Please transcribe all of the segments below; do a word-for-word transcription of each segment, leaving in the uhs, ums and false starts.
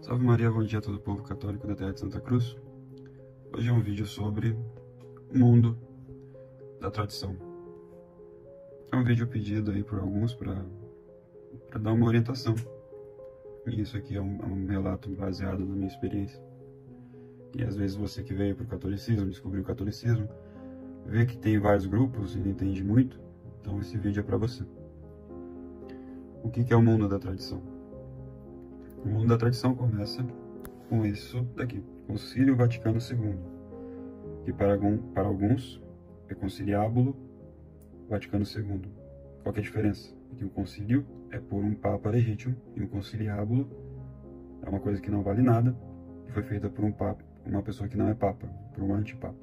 Salve Maria, bom dia a todo o povo católico da terra de Santa Cruz. Hoje é um vídeo sobre o mundo da tradição. É um vídeo pedido aí por alguns para dar uma orientação. E isso aqui é um, é um relato baseado na minha experiência. E às vezes você que veio para o catolicismo, descobriu o catolicismo, vê que tem vários grupos e não entende muito, então esse vídeo é para você. O que que é o mundo da tradição? O mundo da tradição começa com isso daqui, Concílio Vaticano segundo, que para, algum, para alguns é Conciliábulo Vaticano segundo. Qual que é a diferença? É que o concílio é por um papa legítimo e o conciliábulo é uma coisa que não vale nada e foi feita por um papa, uma pessoa que não é papa, por um antipapa.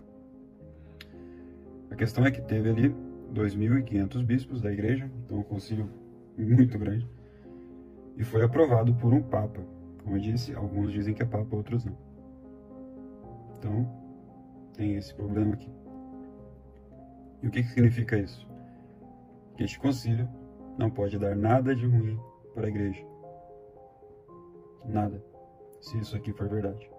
A questão é que teve ali dois mil e quinhentos bispos da igreja, então um concílio muito grande, e foi aprovado por um papa. Como eu disse, alguns dizem que é papa, outros não. Então, tem esse problema aqui. E o que, que significa isso? Que este concílio não pode dar nada de ruim para a igreja. Nada. Se isso aqui for verdade.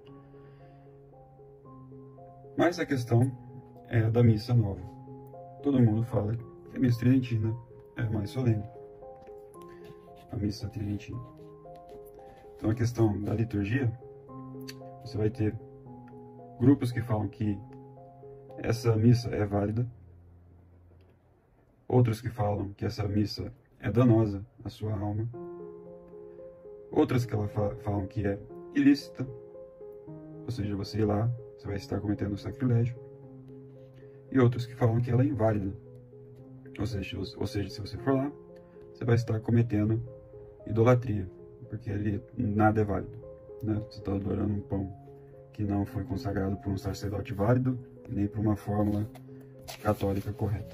Mas a questão é a da missa nova. Todo mundo fala que a missa tridentina é mais solene. A missa tridentina. Então a questão da liturgia, você vai ter grupos que falam que essa missa é válida, outros que falam que essa missa é danosa à sua alma, outras que ela fa falam que é ilícita, ou seja, você ir lá, você vai estar cometendo sacrilégio, e outros que falam que ela é inválida, ou seja, ou seja, se você for lá, você vai estar cometendo idolatria, porque ali nada é válido, né? Você está adorando um pão que não foi consagrado por um sacerdote válido, nem por uma fórmula católica correta.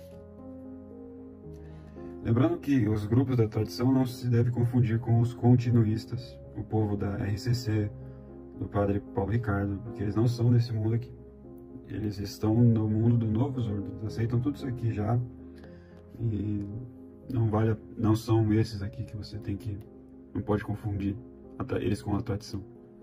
Lembrando que os grupos da tradição não se deve confundir com os continuistas, o povo da R C C, do padre Paulo Ricardo, porque eles não são desse mundo aqui. Eles estão no mundo do Novus Ordo, eles aceitam tudo isso aqui já, e não, vale, não são esses aqui que você tem que, não pode confundir eles com a tradição.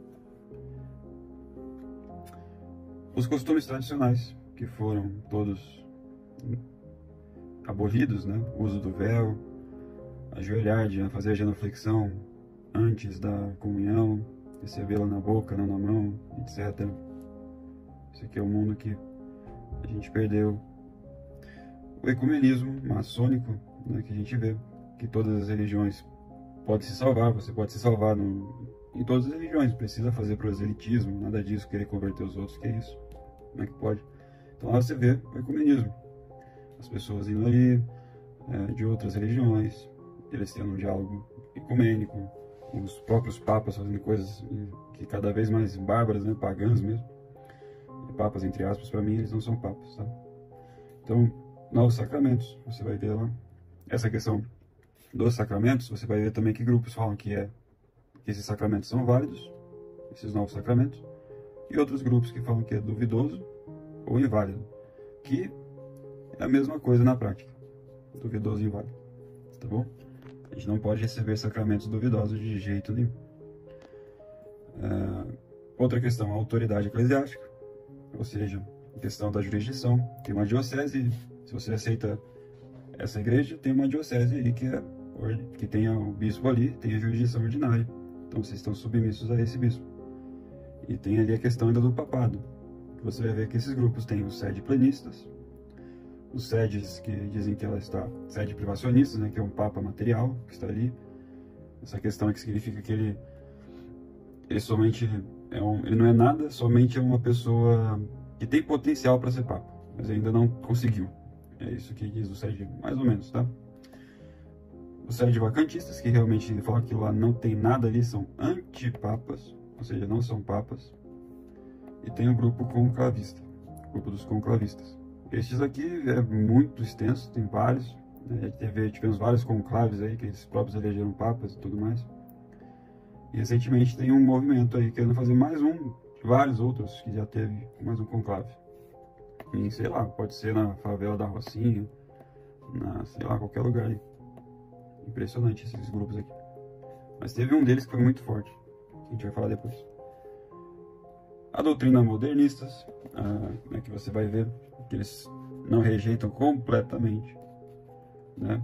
Os costumes tradicionais, que foram todos abolidos, né? O uso do véu, ajoelhar, fazer a genuflexão antes da comunhão, recebê-la na boca, não na mão, etcétera. Esse aqui é o mundo que a gente perdeu. O ecumenismo maçônico, né, que a gente vê que todas as religiões podem se salvar, você pode se salvar no, em todas as religiões, não precisa fazer proselitismo, nada disso, querer converter os outros, que é isso? Como é que pode? Então lá você vê o ecumenismo. As pessoas indo ali, é, de outras religiões, eles tendo um diálogo ecumênico, os próprios papas fazendo coisas que cada vez mais bárbaras, né, pagãs mesmo. E papas, entre aspas, para mim, eles não são papas, tá? Então, novos sacramentos, você vai ver lá. Essa questão dos sacramentos, você vai ver também que grupos falam que, é, que esses sacramentos são válidos, esses novos sacramentos, e outros grupos que falam que é duvidoso ou inválido, que é a mesma coisa na prática, duvidoso e inválido, tá bom? A gente não pode receber sacramentos duvidosos de jeito nenhum. É, outra questão, a autoridade eclesiástica, ou seja, a questão da jurisdição. Tem uma diocese, se você aceita essa igreja, tem uma diocese aí que, é, que tem o bispo ali, tem a jurisdição ordinária, então vocês estão submissos a esse bispo. E tem ali a questão ainda do papado. Você vai ver que esses grupos têm os sede plenistas, os sedes que dizem que ela está, sede privacionistas, né, que é um papa material que está ali. Essa questão é que significa que ele, ele somente é um, ele não é nada, somente é uma pessoa que tem potencial para ser papa, mas ainda não conseguiu. É isso que diz o sede, mais ou menos, tá? Os sede vacantistas, que realmente falam que lá não tem nada ali, são antipapas, ou seja, não são papas. E tem o grupo conclavista, o grupo dos conclavistas. Estes aqui é muito extenso, tem vários, né? Teve, tivemos vários conclaves aí, que eles próprios elegeram papas e tudo mais. E recentemente tem um movimento aí querendo fazer mais um, vários outros que já teve mais um conclave. E sei lá, pode ser na favela da Rocinha, na, sei lá, qualquer lugar aí. Impressionante esses grupos aqui. Mas teve um deles que foi muito forte, a gente vai falar depois. A doutrina modernistas, ah, né, que você vai ver que eles não rejeitam completamente, né?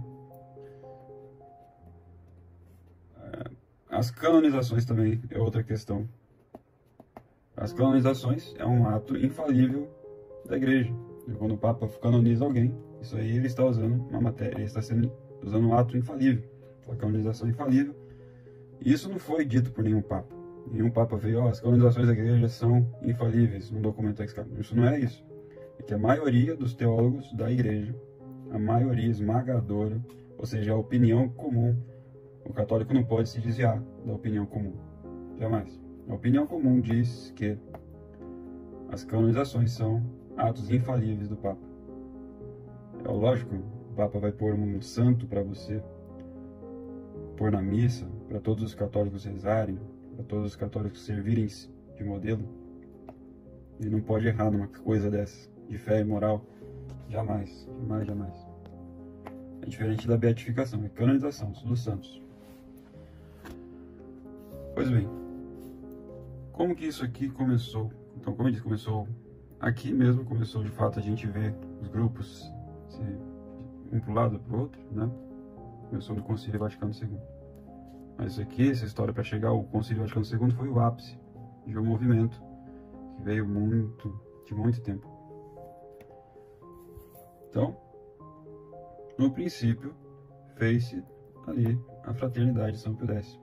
As canonizações também é outra questão. As canonizações é um ato infalível da igreja. Quando o Papa canoniza alguém, isso aí ele está usando uma matéria, ele está sendo, usando um ato infalível, a canonização infalível. E isso não foi dito por nenhum Papa. Nenhum Papa veio, ó, oh, as canonizações da igreja são infalíveis, num documento ex canon. Isso não é isso. É que a maioria dos teólogos da igreja, a maioria esmagadora, ou seja, a opinião comum, o católico não pode se desviar da opinião comum. Jamais. A opinião comum diz que as canonizações são atos infalíveis do Papa. É lógico, o Papa vai pôr um santo para você pôr na missa, para todos os católicos rezarem, para todos os católicos servirem de modelo. Ele não pode errar numa coisa dessa, de fé e moral. Jamais, jamais, jamais. É diferente da beatificação, é canonização dos santos. Pois bem, como que isso aqui começou? Então, como eu disse, começou aqui mesmo, começou de fato a gente ver os grupos um para o lado, para o outro, né? Começou no Concílio Vaticano segundo. Mas isso aqui, essa história para chegar ao Concílio Vaticano segundo foi o ápice de um movimento que veio muito, de muito tempo. Então, no princípio, fez-se ali a Fraternidade de São Pio X.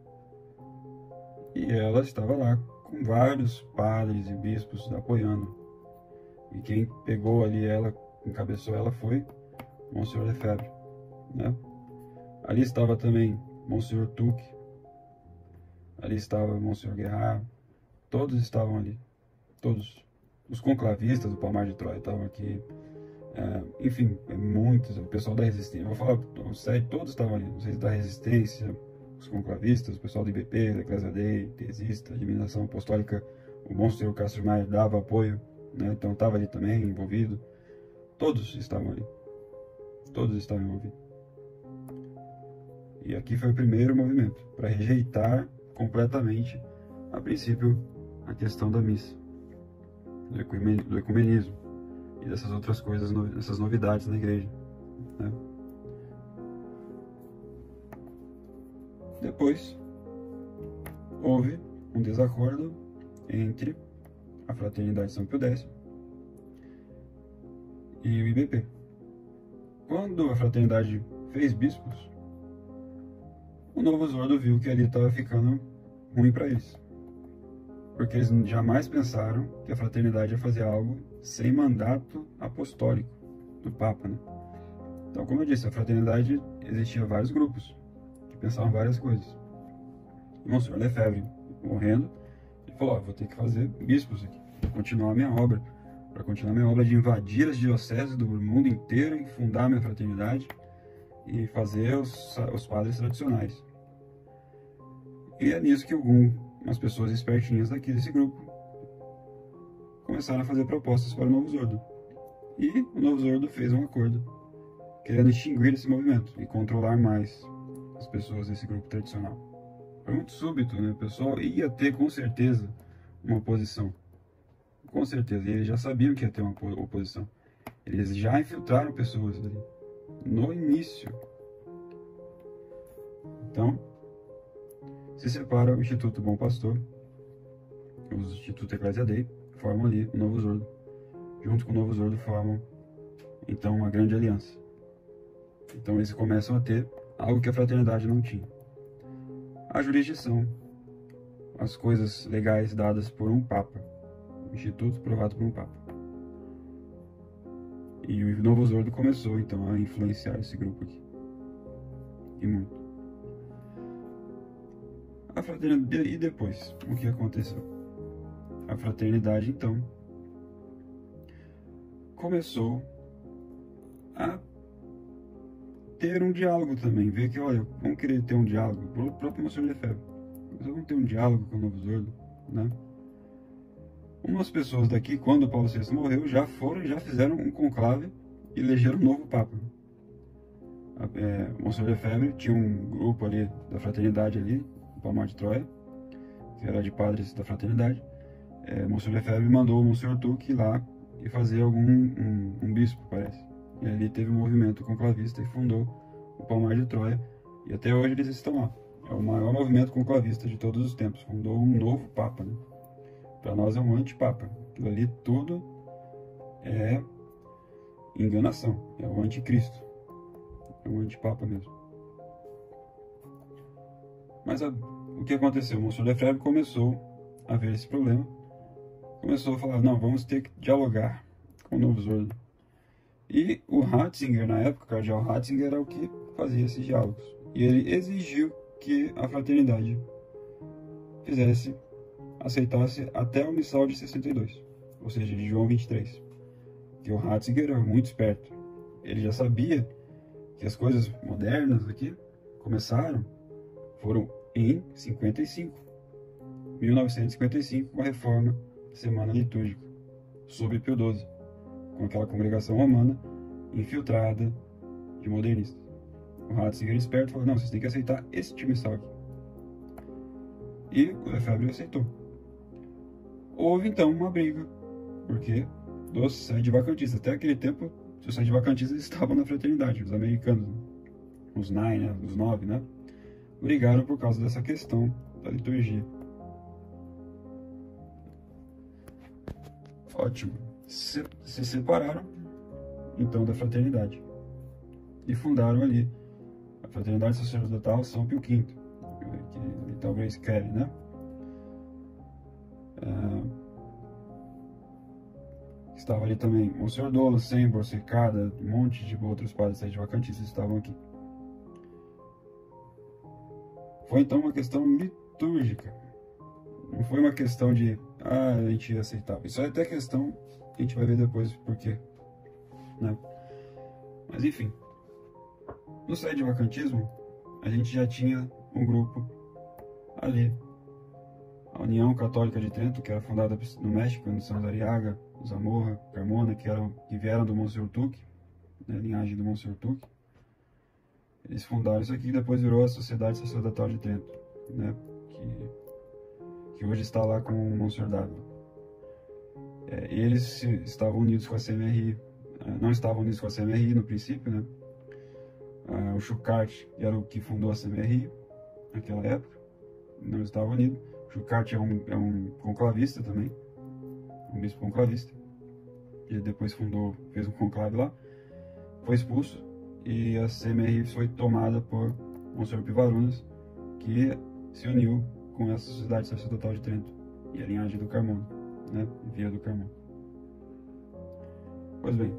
E ela estava lá com vários padres e bispos apoiando. E quem pegou ali ela, encabeçou ela foi Monsenhor Lefebvre, né? Ali estava também Monsenhor Tuque, ali estava Monsenhor Guerrard, todos estavam ali, todos. Os conclavistas do Palmar de Troia estavam aqui, é, enfim, muitos, o pessoal da Resistência, eu vou falar, todos estavam ali, não sei se da Resistência, os conclavistas, o pessoal do I B P, da Eclésia Dei, Tesista, Administração Apostólica, o Monsenhor Castro Maia dava apoio, né? Então estava ali também envolvido, todos estavam ali, todos estavam envolvidos. E aqui foi o primeiro movimento, para rejeitar completamente, a princípio, a questão da missa, do ecumenismo e dessas outras coisas, essas novidades na igreja, né? Depois, houve um desacordo entre a Fraternidade de São Pio X e o I B P. Quando a Fraternidade fez bispos, o Novo Zordo viu que ali estava ficando ruim para eles. Porque eles jamais pensaram que a Fraternidade ia fazer algo sem mandato apostólico do Papa, né? Então, como eu disse, a Fraternidade existia vários grupos que pensavam várias coisas. E o Monsenhor Lefebvre, morrendo, ele falou, ó, vou ter que fazer bispos aqui, para continuar a minha obra, para continuar a minha obra de invadir as dioceses do mundo inteiro e fundar a minha fraternidade e fazer os, os padres tradicionais. E é nisso que algumas pessoas espertinhas daqui desse grupo começaram a fazer propostas para o Novo Zordo. E o Novo Zordo fez um acordo, querendo extinguir esse movimento e controlar mais as pessoas desse grupo tradicional. Foi muito súbito, né? O pessoal ia ter com certeza uma oposição. Com certeza. E eles já sabiam que ia ter uma oposição. Eles já infiltraram pessoas ali no início. Então, se separa o Instituto Bom Pastor, o Instituto Eclésia Dei, formam ali o Novo Zordo. Junto com o Novo Zordo formam, então, uma grande aliança. Então, eles começam a ter algo que a fraternidade não tinha. A jurisdição, as coisas legais dadas por um Papa. O Instituto aprovado por um Papa. E o Novo Zordo começou, então, a influenciar esse grupo aqui. E muito. A fraternidade, e depois, o que aconteceu? A fraternidade, então, começou a ter um diálogo também, ver que, olha, vamos querer ter um diálogo, o próprio Monsenhor Lefebvre, mas vamos ter um diálogo com o Novo Zordo, né? Umas pessoas daqui, quando o Paulo sexto morreu, já foram, já fizeram um conclave e elegeram um novo Papa. É, o Monsenhor Lefebvre tinha um grupo ali da fraternidade ali, no Palmar de Troia, que era de padres da fraternidade, é, Monsenhor Lefebvre mandou o Monsenhor Tuck ir lá e fazer algum um, um bispo, parece. E ali teve um movimento conclavista e fundou o Palmar de Troia, e até hoje eles estão lá. É o maior movimento conclavista de todos os tempos. Fundou um novo Papa, né? Para nós é um antipapa. Aquilo ali tudo é enganação, é o anticristo, é o antipapa mesmo. Mas a, o que aconteceu? O Monsenhor Lefebvre começou a ver esse problema, começou a falar, não, vamos ter que dialogar com o novo Zordo. E o Ratzinger, na época, o cardeal Ratzinger era o que fazia esses diálogos. E ele exigiu que a fraternidade fizesse, aceitasse até o missal de sessenta e dois, ou seja, de João vinte e três. Que o Ratzinger era muito esperto. Ele já sabia que as coisas modernas aqui começaram, foram em cinquenta e cinco, mil novecentos e cinquenta e cinco, com a reforma da Semana Litúrgica, sob Pio doze, com aquela congregação romana infiltrada de modernistas. O Ratzinger esperto falou, não, vocês têm que aceitar este missal aqui. E o Lefebvre aceitou. Houve então uma briga, porque dos sede vacantistas, até aquele tempo, os sede vacantistas estavam na fraternidade, os americanos, os nine, né, os nove, né, brigaram por causa dessa questão da liturgia. Ótimo. Se, se separaram, então, da fraternidade e fundaram ali a Fraternidade Sacerdotal São Pio quinto, que ele talvez quere, né? Uh, estava ali também Monsenhor Dolo, Sembor, Secada, um monte de outros padres sede vacantistas estavam aqui. Foi então uma questão litúrgica, não foi uma questão de, ah, a gente ia aceitar. Isso é até questão que a gente vai ver depois por quê, né? Mas enfim, no sede vacantismo, a gente já tinha um grupo ali, a União Católica de Trento, que era fundada no México, no São Zariaga, Zamorra, Carmona, que, eram, que vieram do Monsenhor Tuck, né, linhagem do Monsenhor Tuck. Eles fundaram isso aqui e depois virou a Sociedade Sacerdotal de Trento, né, que, que hoje está lá com o Monsenhor Dávila. É, eles estavam unidos com a C M R I, não estavam unidos com a C M R I no princípio, né? Ah, o Schuckardt era o que fundou a C M R I naquela época, não estava unido. O Schuckardt é um, é um conclavista também, um bispo conclavista. Ele depois fundou, fez um conclave lá, foi expulso e a C M R I foi tomada por Monsenhor Pivarunas, que se uniu com essa Sociedade Sacerdotal de Trento e a linhagem do Carmona, né? Via do Carmona. Pois bem,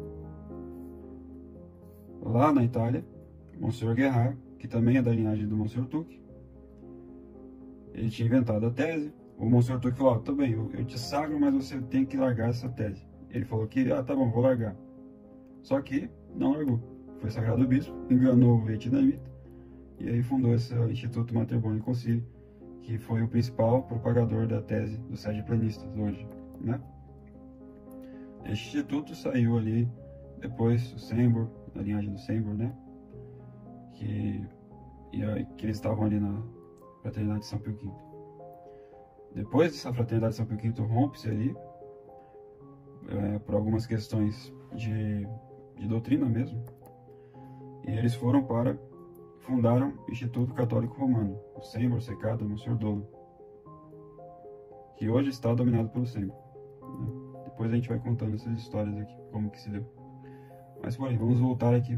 lá na Itália, Monsenhor Guerard, que também é da linhagem do Monsenhor Tuck, ele tinha inventado a tese. O Monsenhor Tuck falou, ó, tá bem, eu, eu te sagro, mas você tem que largar essa tese. Ele falou que, ah, tá bom, vou largar. Só que não largou. Foi sagrado bispo, enganou o vietnamita, e aí fundou esse Instituto Mater Boni Concili, que foi o principal propagador da tese dos sede plenistas hoje, né? Este instituto saiu ali, depois o Sembor, da linhagem do Sembor, né? Que, e aí, que eles estavam ali na Fraternidade de São Pio quinto. Depois dessa Fraternidade de São Pio quinto rompe-se ali, é, por algumas questões de, de doutrina mesmo, e eles foram para, fundaram o Instituto Católico Romano, o Sembor, Secada, Monsenhor Dolo, que hoje está dominado pelo Sembor, né? Depois a gente vai contando essas histórias aqui, como que se deu. Mas porém, vamos voltar aqui.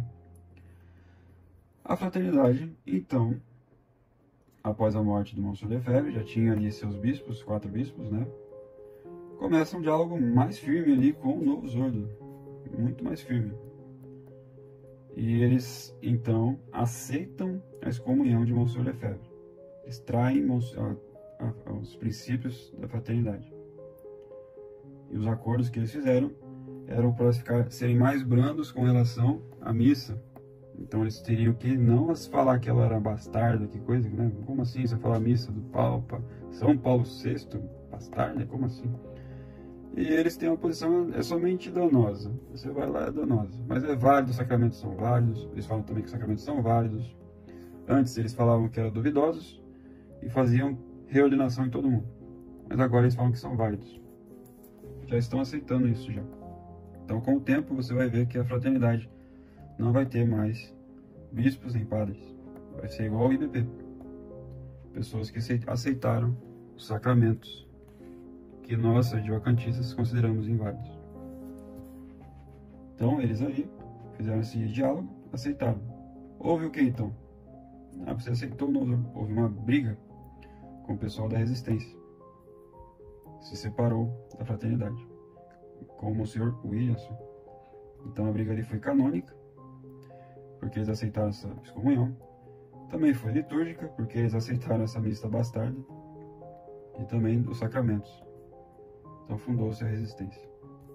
A fraternidade, então, após a morte do Monsenhor Lefebvre, já tinha ali seus bispos, quatro bispos, né? Começa um diálogo mais firme ali com o novo Zordo, muito mais firme. E eles, então, aceitam a excomunhão de Monsenhor Lefebvre. Extraem os princípios da fraternidade. E os acordos que eles fizeram eram para ficar, serem mais brandos com relação à missa. Então eles teriam que não falar que ela era bastarda, que coisa, né? Como assim você fala missa do Papa, São Paulo sexto, bastarda? Como assim? E eles têm uma posição, é somente danosa. Você vai lá, é danosa. Mas é válido, os sacramentos são válidos. Eles falam também que os sacramentos são válidos. Antes eles falavam que eram duvidosos e faziam reordenação em todo mundo. Mas agora eles falam que são válidos. Já estão aceitando isso já. Então, com o tempo, você vai ver que a fraternidade não vai ter mais bispos nem padres. Vai ser igual ao I B P. Pessoas que aceitaram os sacramentos que nós, advocantistas, consideramos inválidos. Então, eles aí fizeram esse diálogo, aceitaram. Houve o que então? Ah, você aceitou, não, houve uma briga com o pessoal da resistência. Se separou da fraternidade, com o Monsenhor Williamson. Então a briga ali foi canônica, porque eles aceitaram essa excomunhão. Também foi litúrgica, porque eles aceitaram essa missa bastarda. E também os sacramentos. Então fundou-se a resistência.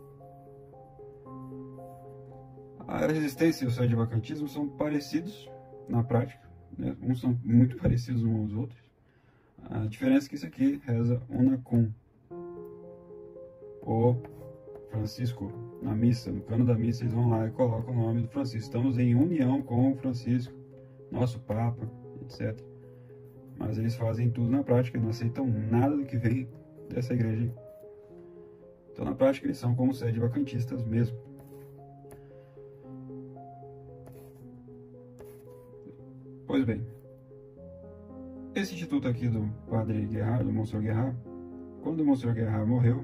A resistência e o sede-vacantismo são parecidos na prática, né? Uns são muito parecidos uns aos outros. A diferença é que isso aqui reza una cum. O Francisco, na missa, no cano da missa, eles vão lá e colocam o nome do Francisco. Estamos em união com o Francisco, nosso Papa, etcétera. Mas eles fazem tudo na prática, não aceitam nada do que vem dessa igreja. Então, na prática, eles são como sede-vacantistas mesmo. Pois bem, esse instituto aqui do padre Guerrard, do Monsenhor Guerrard, quando o Monsenhor Guerrard morreu,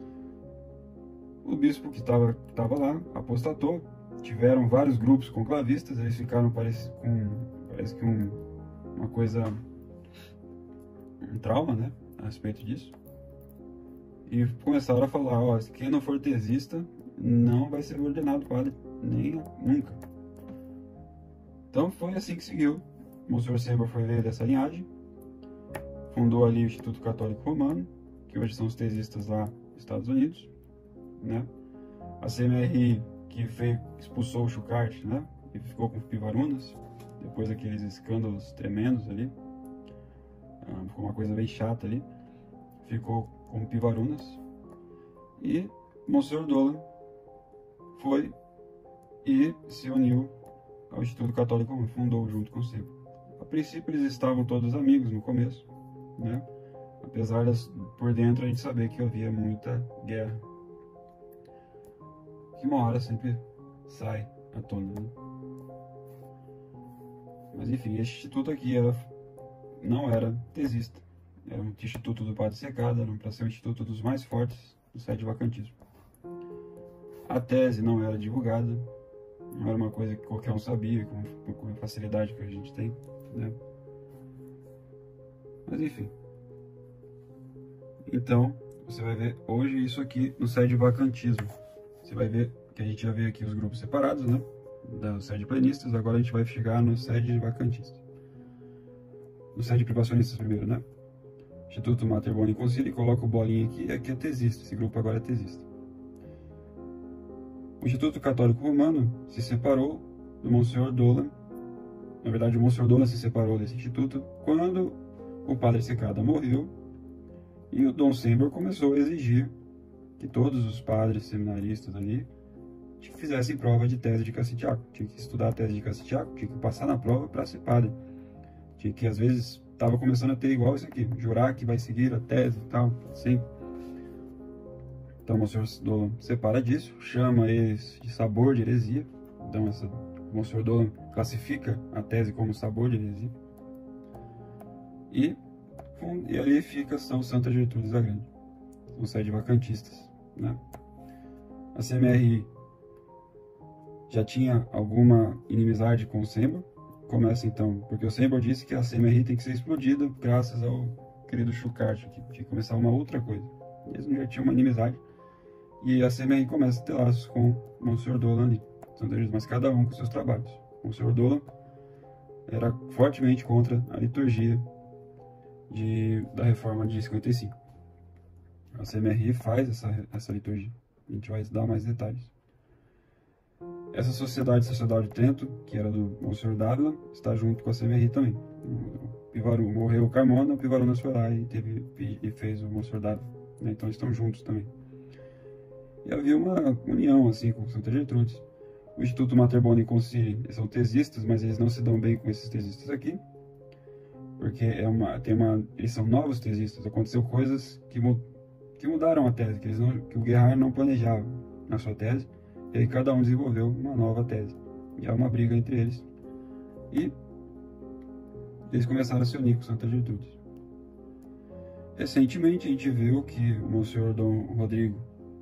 o bispo que estava lá apostatou. Tiveram vários grupos conclavistas, eles ficaram parece, com parece que um, uma coisa, um trauma, né, a respeito disso. E começaram a falar, ó, quem não for tesista não vai ser ordenado padre, nem nunca. Então foi assim que seguiu. O Monsenhor Sember foi ver dessa linhagem, fundou ali o Instituto Católico Romano, que hoje são os tesistas lá nos Estados Unidos, né? A C M R I, que fez, expulsou o Schuckardt, né? E ficou com Pivarunas, depois daqueles escândalos tremendos ali, ah, ficou uma coisa bem chata ali, ficou com Pivarunas. E o Monsenhor Dolan foi e se uniu ao Instituto Católico Romano, fundou junto com o Sember. A princípio eles estavam todos amigos no começo, né? Apesar das, por dentro a gente saber que havia muita guerra, que uma hora sempre sai à tona, né? Mas enfim, este instituto aqui era, não era tesista, era um instituto do Padre Secada, era para ser um instituto dos mais fortes do sede-vacantismo. A tese não era divulgada, não era uma coisa que qualquer um sabia, com, com a facilidade que a gente tem, né? Mas enfim. Então, você vai ver hoje isso aqui no sede-vacantismo. Você vai ver que a gente já vê aqui os grupos separados, né? Das sede-plenistas, agora a gente vai chegar no sede-vacantistas. No sede-privacionistas primeiro, né? Instituto Mater Boni Concili, coloca o bolinho aqui, e aqui é tesista, esse grupo agora é tesista. O Instituto Católico Romano se separou do Monsenhor Dolan. Na verdade, o Monsenhor Dolan se separou desse instituto quando o Padre Secada morreu e o Dom Sember começou a exigir que todos os padres seminaristas ali fizessem prova de tese de Cassitiaco. Tinha que estudar a tese de Cassitiaco, tinha que passar na prova para ser padre. Tinha que, às vezes, estava começando a ter igual isso aqui, jurar que vai seguir a tese e tal, assim. Então o Monsenhor Dolan separa disso, chama eles de sabor de heresia. Então essa, o Monsenhor Dolan classifica a tese como sabor de heresia. E, e ali fica São Santa Gertrudes da Grande. São sede-vacantistas, né? A C M R I já tinha alguma inimizade com o Sember. Começa então, porque o Sember disse que a C M R I tem que ser explodida graças ao querido Schuckardt, que tinha que começar uma outra coisa. Eles já tinham uma inimizade. E a C M R I começa a ter laços com o Monsenhor Dolan ali, mas cada um com seus trabalhos. O Monsenhor Dolan era fortemente contra a liturgia de, da reforma de cinquenta e cinco. A C M R I faz essa, essa liturgia. A gente vai dar mais detalhes. Essa sociedade, Sociedade de Trento, que era do Monsenhor Dávila, está junto com a C M R I também. O Pivaru, morreu o Carmona, o Pivarunas foi lá e, teve, e fez o Monsenhor Dávila. Né? Então eles estão juntos também. E havia uma união assim com Santa Gertrudes. O Instituto Mater Boni Concili, eles são tesistas, mas eles não se dão bem com esses tesistas aqui, porque é uma, tem uma, eles são novos tesistas, aconteceu coisas que, que mudaram a tese, que, eles não, que o Gerhard não planejava na sua tese, e aí cada um desenvolveu uma nova tese, e há uma briga entre eles, e eles começaram a se unir com Santa Gertrudes. Recentemente a gente viu que o Monsenhor Dom Rodrigo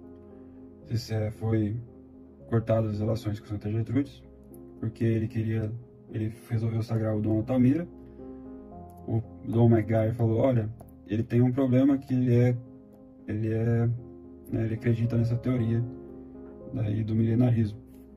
foi cortado as relações com Santa Gertrudes, porque ele queria, ele resolveu sagrar o Dom Altamira. O Dom McGuire falou, olha, ele tem um problema que ele é, ele é, né, ele acredita nessa teoria daí do milenarismo.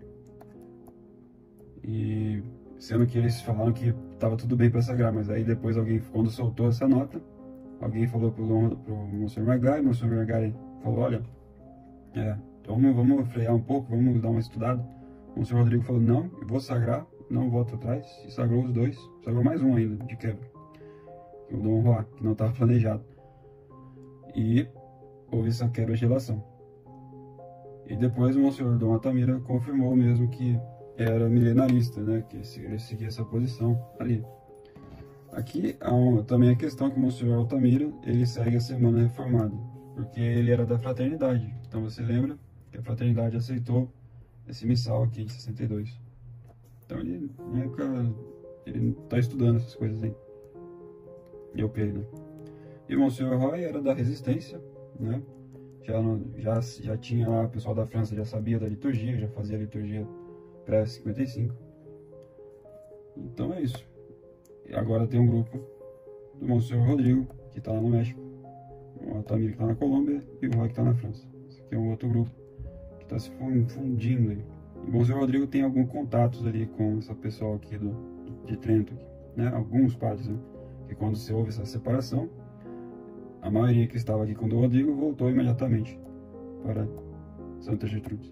E sendo que eles falaram que estava tudo bem para sagrar, mas aí depois alguém, quando soltou essa nota, alguém falou pro, Dom, pro Monsenhor McGuire, o Monsenhor McGuire falou, olha, é, então vamos, vamos frear um pouco, vamos dar uma estudada. O Monsenhor Rodrigo falou, não, eu vou sagrar, não volto atrás, e sagrou os dois, sagrou mais um ainda, de quebra, o Dom Juan, que não estava planejado. E houve essa quebra de relação. E depois o Monsenhor Dom Altamira confirmou mesmo que era milenarista, né, que ele seguia essa posição ali. Aqui há uma, também a questão que o Monsenhor Altamira, ele segue a Semana Reformada, porque ele era da Fraternidade. Então você lembra que a Fraternidade aceitou esse missal aqui de sessenta e dois. Então ele nunca, ele está estudando essas coisas aí. Eu creio, né? E o Monsenhor Roy era da Resistência, né? Já, já, já tinha lá, o pessoal da França já sabia da liturgia, já fazia a liturgia pré-cinquenta e cinco. Então é isso. E agora tem um grupo do Monsenhor Rodrigo, que está lá no México, o Altamira que está na Colômbia e o Roy que está na França. Esse aqui é um outro grupo que está se fundindo aí. E o Monsenhor Rodrigo tem alguns contatos ali com essa pessoal aqui do, de Trento, aqui, né? Alguns padres, né? Que quando se houve essa separação, a maioria que estava aqui com o Dom Rodrigo voltou imediatamente para Santa Gertrudes.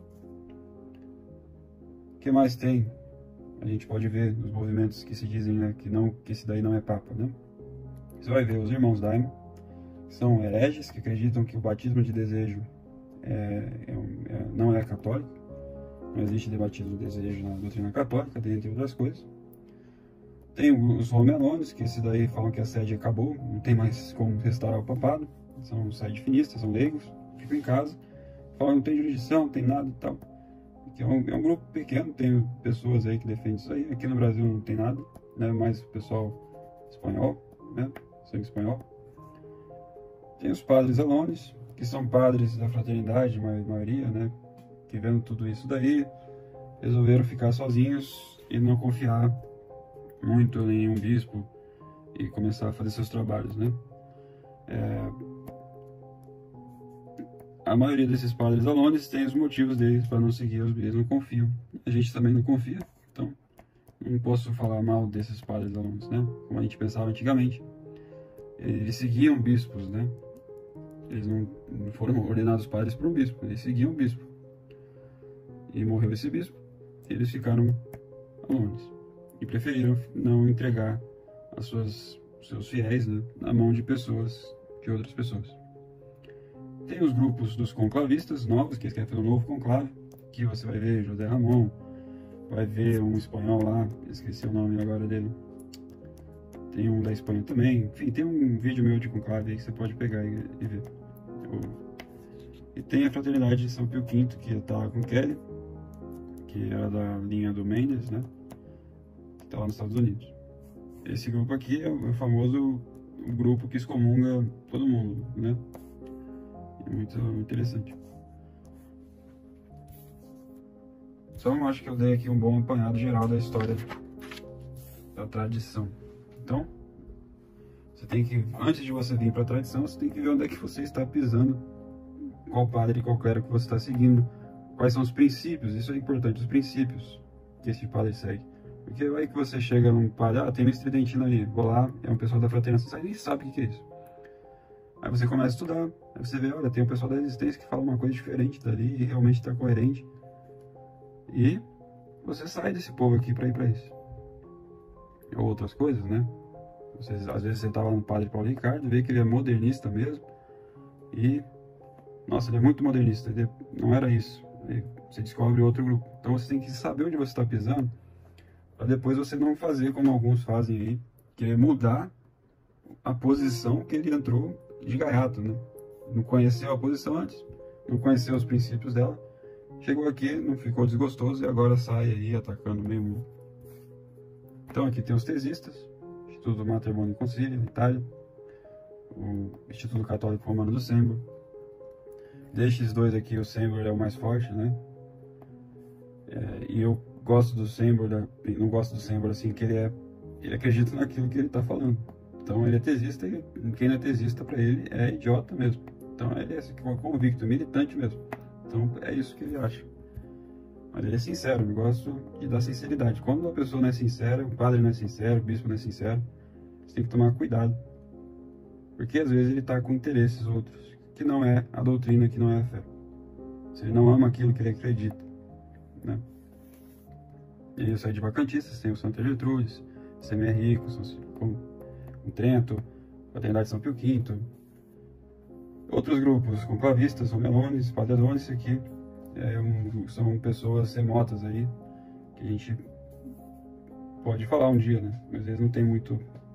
O que mais tem? A gente pode ver os movimentos que se dizem, né, que, não, que esse daí não é Papa, né? Você vai ver os irmãos Daimon, que são hereges, que acreditam que o batismo de desejo é, é, é, não é católico. Não existe batismo de desejo na doutrina católica, dentre outras coisas. Tem os romelones, que esse daí falam que a sede acabou, não tem mais como restaurar o papado. São sede-finistas, são leigos, ficam em casa, falam que não tem jurisdição, não tem nada e tal. Que é, um, é um grupo pequeno, tem pessoas aí que defendem isso aí. Aqui no Brasil não tem nada, né? Mais o pessoal espanhol, né? Sangue espanhol. Tem os padres alones, que são padres da fraternidade, a maioria, né? Que vendo tudo isso daí, resolveram ficar sozinhos e não confiar muito em um bispo e começar a fazer seus trabalhos, né? É... A maioria desses padres alones tem os motivos deles para não seguir os bispos, não confiam. A gente também não confia, então não posso falar mal desses padres alones, né? Como a gente pensava antigamente. Eles seguiam bispos, né? Eles não foram ordenados padres por um bispo, eles seguiam o bispo. E morreu esse bispo, eles ficaram alones. E preferiram não entregar as suas, seus fiéis, né, na mão de pessoas, de outras pessoas. Tem os grupos dos conclavistas novos, que querem fazer um novo conclave, que você vai ver José Ramon, vai ver um espanhol lá, esqueci o nome agora dele. Tem um da Espanha também. Enfim, tem um vídeo meu de conclave aí que você pode pegar e, e ver. E tem a Fraternidade de São Pio quinto, que está lá com Kelly, que era da linha do Mendes, né? Que está lá nos Estados Unidos. Esse grupo aqui é o famoso grupo que excomunga todo mundo, né? É muito interessante. Só eu acho que eu dei aqui um bom apanhado geral da história da tradição. Então, você tem que, antes de você vir para a tradição, você tem que ver onde é que você está pisando, qual padre e qual clero que você está seguindo, quais são os princípios, isso é importante, os princípios que esse padre segue. Porque aí que você chega num padre, ah, tem um estridentina ali, vou lá, é um pessoal da fraternidade, você nem sabe o que é isso. Aí você começa a estudar, aí você vê, olha, tem um pessoal da resistência que fala uma coisa diferente dali e realmente está coerente. E você sai desse povo aqui para ir para isso. Ou outras coisas, né? Você, às vezes você estava no padre Paulo Ricardo, vê que ele é modernista mesmo. E, nossa, ele é muito modernista, ele não era isso. Aí você descobre outro grupo. Então você tem que saber onde você está pisando, para depois você não fazer como alguns fazem aí, querer mudar a posição que ele entrou de gaiato, né? Não conheceu a posição antes, não conheceu os princípios dela, chegou aqui, não ficou desgostoso e agora sai aí atacando o meio mundo. Então aqui tem os tesistas, Instituto Mater e Concílio, na Itália, o Instituto Católico Romano do Sembor. Destes dois aqui, o Sembor é o mais forte, né? É, e eu gosto do Sembor, não gosto do Sembor assim, que ele é, ele acredita naquilo que ele está falando. Então ele é tesista e quem não é tesista para ele é idiota mesmo. Então ele é convicto, militante mesmo. Então é isso que ele acha. Mas ele é sincero, eu gosto de dar sinceridade. Quando uma pessoa não é sincera, o padre não é sincero, o bispo não é sincero, você tem que tomar cuidado. Porque às vezes ele está com interesses outros, que não é a doutrina, que não é a fé. Se ele não ama aquilo que ele acredita, né? E aí eu saí de vacantistas, tem o Santa Gertrudes, C M R I, com o Trento, Fraternidade São Pio Quinto, outros grupos, conclavistas, Romelones, Padrelones, aqui é um, são pessoas remotas aí, que a gente pode falar um dia, né? Mas eles não têm muito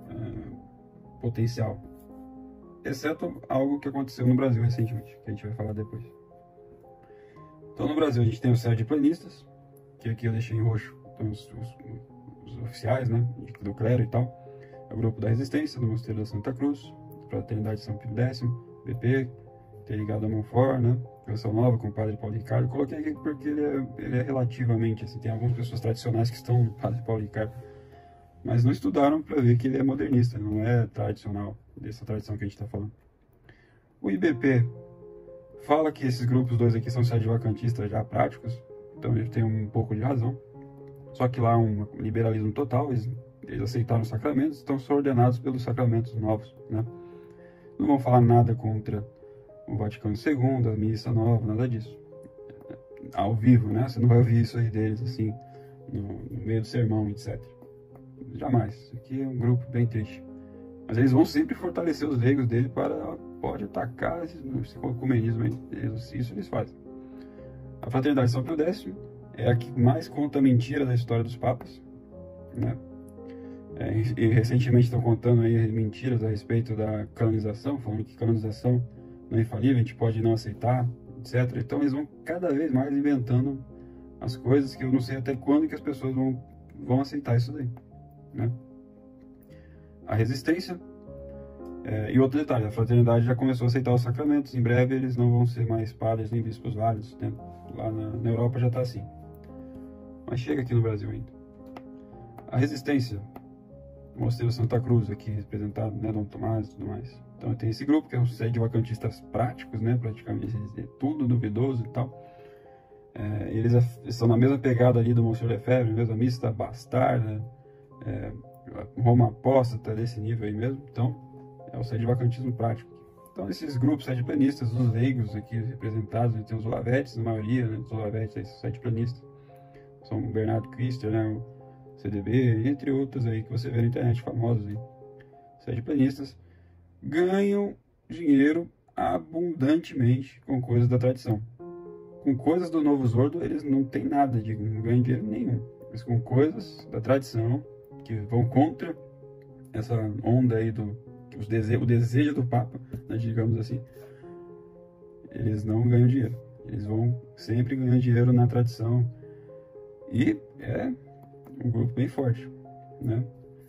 uh, potencial. Exceto algo que aconteceu no Brasil recentemente, que a gente vai falar depois. Então no Brasil a gente tem o sede de planistas, que aqui eu deixei em roxo, então os, os, os oficiais, né, do clero e tal. É o grupo da Resistência, do Mosteiro da Santa Cruz, Fraternidade São Pio X, B P, tem ligado a Monfort, né, Canção Nova com o Padre Paulo Ricardo. Coloquei aqui porque ele é, ele é relativamente, assim, tem algumas pessoas tradicionais que estão no Padre Paulo Ricardo, mas não estudaram para ver que ele é modernista, não é tradicional, dessa tradição que a gente está falando. O I B P fala que esses grupos dois aqui são sede vacantistas já práticos, então ele tem um pouco de razão. Só que lá é um liberalismo total, eles, eles aceitaram os sacramentos, estão só ordenados pelos sacramentos novos, né? Não vão falar nada contra o Vaticano segundo, a missa nova, nada disso. Ao vivo, né? Você não vai ouvir isso aí deles, assim, no, no meio do sermão, etcétera. Jamais. Isso aqui é um grupo bem triste. Mas eles vão sempre fortalecer os leigos dele para, pode atacar esse, esse ecumenismo aí. Isso eles fazem. A Fraternidade São Pio X é a que mais conta mentira da história dos papas, né? É, e recentemente estão contando aí mentiras a respeito da canonização, falando que canonização não é infalível, a gente pode não aceitar, etcétera. Então eles vão cada vez mais inventando as coisas que eu não sei até quando que as pessoas vão, vão aceitar isso daí, né? A resistência, é, e outro detalhe, a fraternidade já começou a aceitar os sacramentos, em breve eles não vão ser mais padres nem bispos válidos, né? Lá na, na Europa já está assim, mas chega aqui no Brasil ainda. A resistência, o Mosteiro Santa Cruz aqui representado, né, Dom Tomás e tudo mais. Então tem esse grupo que é um sede de vacantistas práticos, né, praticamente é tudo duvidoso e tal. É, eles estão na mesma pegada ali do Monsenhor Lefebvre, mesmo mista bastarda, é, Roma apóstata, desse nível aí mesmo. Então é o sede de vacantismo prático. Então esses grupos sede planistas, os leigos aqui representados, tem os Olavetes, na maioria, né, os Olavetes, esses sede planistas, são o Bernardo Kister, né, o C D B, entre outros aí que você vê na internet, famosos aí, sede planistas, ganham dinheiro abundantemente com coisas da tradição. Com coisas do Novo Zordo, eles não têm nada, de, não ganham dinheiro nenhum. Mas com coisas da tradição, que vão contra essa onda aí do os dese, o desejo do Papa, né, digamos assim, eles não ganham dinheiro. Eles vão sempre ganhar dinheiro na tradição. E é um grupo bem forte, né?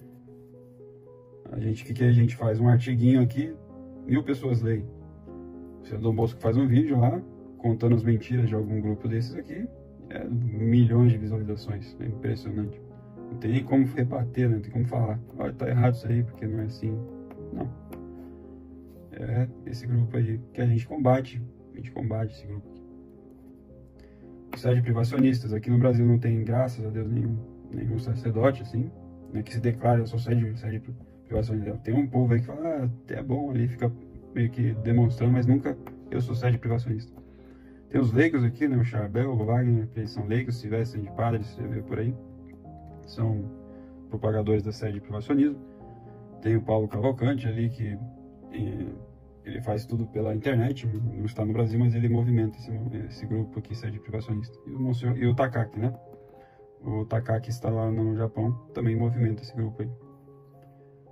A gente, o que, que a gente faz? Um artiguinho aqui, mil pessoas leem. O senhor Dom Bosco faz um vídeo lá, contando as mentiras de algum grupo desses aqui, é milhões de visualizações, é impressionante. Não tem nem como rebater, né? Não tem como falar, olha, tá errado isso aí, porque não é assim. Não. É esse grupo aí que a gente combate, a gente combate esse grupo aqui. Os sede privacionistas, aqui no Brasil não tem, graças a Deus, nenhum, nenhum sacerdote, assim, né, que se declara, eu sou sede, sede privacionista. Tem um povo aí que fala, ah, até é bom ali, fica meio que demonstrando, mas nunca eu sou sede privacionista. Tem os leigos aqui, né, o Charbel, o Wagner, que eles são leigos, se vestem de padres, você vê por aí. São propagadores da sede privacionismo. Tem o Paulo Cavalcante ali, que ele faz tudo pela internet, não está no Brasil, mas ele movimenta esse, esse grupo aqui, sede privacionista. E o, Monsenhor, e o Takaki, né? O Takaki está lá no Japão, também movimenta esse grupo aí.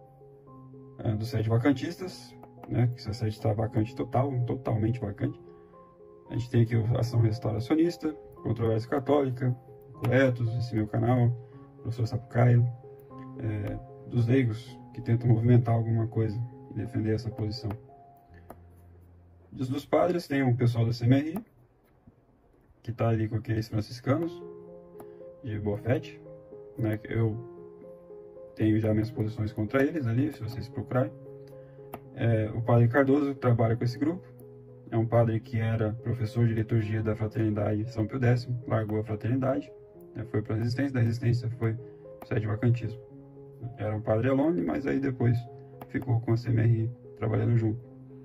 é, dos sede vacantistas, né, que essa sede está vacante total, totalmente vacante. A gente tem aqui a Ação Restauracionista, Controvérsia Católica, Corretos, esse meu canal, Professor Sapucaia, é, dos leigos que tentam movimentar alguma coisa e defender essa posição. Dos, dos padres tem o pessoal da C M R I, que está ali com aqueles franciscanos de boa fé, né? Eu tenho já minhas posições contra eles ali, se vocês procurarem. É, o padre Cardoso trabalha com esse grupo. É um padre que era professor de liturgia da Fraternidade São Pio X, largou a Fraternidade, né? Foi para a Resistência, da Resistência foi sede vacantismo. Era um padre alone, mas aí depois ficou com a C M R I trabalhando junto.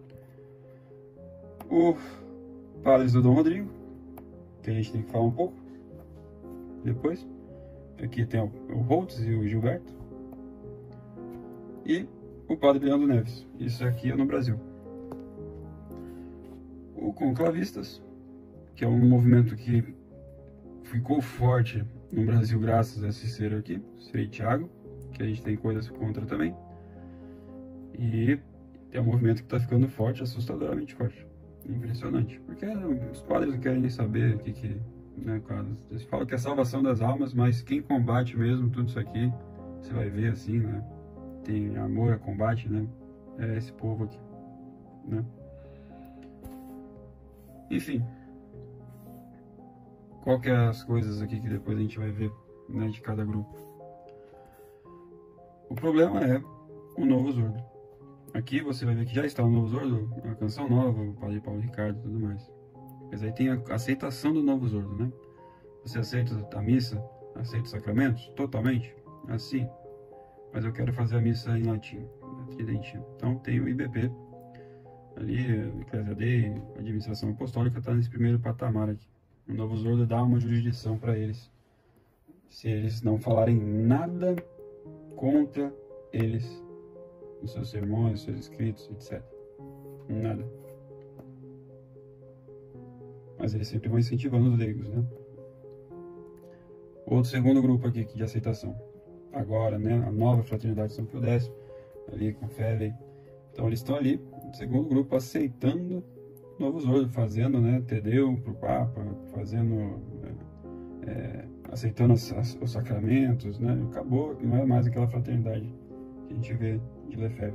O padre do Dom Rodrigo, que a gente tem que falar um pouco depois. Aqui tem o, o Holtz e o Gilberto. E o padre Leandro Neves. Isso aqui é no Brasil. O Conclavistas, que é um movimento que ficou forte no Brasil graças a esse ser aqui, Frei Tiago, que a gente tem coisas contra também. E é um movimento que está ficando forte, assustadoramente forte. Impressionante, porque os padres não querem nem saber o que que, né, cara, eles falam que é a salvação das almas, mas quem combate mesmo tudo isso aqui, você vai ver assim, né, tem amor a combate, né, é esse povo aqui, né. Enfim, qual que é as coisas aqui que depois a gente vai ver, né, de cada grupo. O problema é o Novo Zordo. Aqui você vai ver que já está o Novo Zordo, a canção nova, o Padre Paulo Ricardo e tudo mais. Mas aí tem a aceitação do Novo Zordo, né? Você aceita a missa, aceita os sacramentos totalmente? Assim. Mas eu quero fazer a missa em latim, tridentina. Então tem o I B P, ali, o Ecclesia Dei, a administração apostólica está nesse primeiro patamar aqui. O Novo Zordo dá uma jurisdição para eles. Se eles não falarem nada contra eles, nos seus sermões, nos seus escritos, etcétera. Nada. Mas eles sempre vão incentivando os leigos, né? Outro segundo grupo aqui de aceitação. Agora, né? A nova Fraternidade São Pio X, ali com Félix. Então eles estão ali, o segundo grupo, aceitando Novo Zordo, fazendo, né? Tedeu pro Papa, fazendo... É, aceitando as, as, os sacramentos, né? Acabou, não é mais aquela fraternidade que a gente vê de Lefebvre.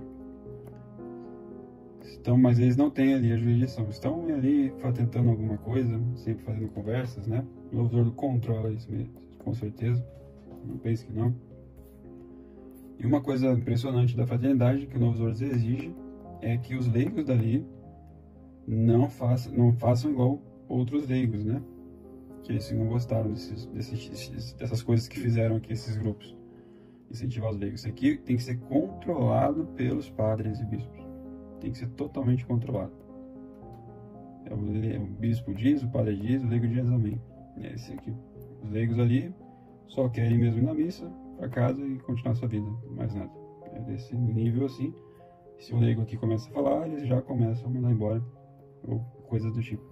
Então, mas eles não têm ali a jurisdição, estão ali tentando alguma coisa, sempre fazendo conversas, né? O Novo Zordo controla isso mesmo, com certeza, não pense que não. E uma coisa impressionante da fraternidade que o Novo Zordo exige é que os leigos dali não façam, não façam igual outros leigos, né? Que eles não gostaram desses, desses, dessas coisas que fizeram aqui esses grupos. Incentivar os leigos. Isso aqui tem que ser controlado pelos padres e bispos. Tem que ser totalmente controlado. É o, o bispo diz, o padre diz, o leigo diz amém. É esse aqui. Os leigos ali só querem mesmo ir na missa, para casa e continuar sua vida. Mais nada. É desse nível assim. Se o leigo aqui começa a falar, eles já começam a mandar embora. Ou coisas do tipo.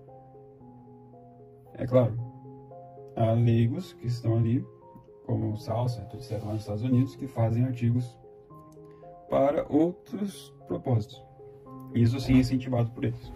É claro, há leigos que estão ali, como o Salsa, etcétera, lá nos Estados Unidos, que fazem artigos para outros propósitos. Isso sim é incentivado por eles.